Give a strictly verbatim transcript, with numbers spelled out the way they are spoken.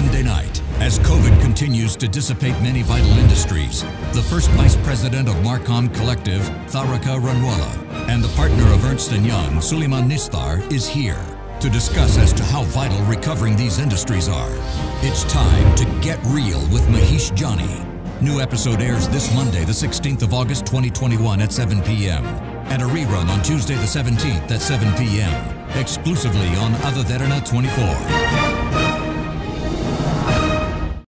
Monday night, as COVID continues to dissipate many vital industries, the first vice president of Marcom Collective, Tharaka Ranwala, and the partner of Ernst and Young, Sulaiman Nisthar, is here to discuss as to how vital recovering these industries are. It's time to get real with Mahieash Johnney. New episode airs this Monday, the sixteenth of August, twenty twenty-one at seven p m and a rerun on Tuesday the seventeenth at seven p m exclusively on Ada Derana twenty-four.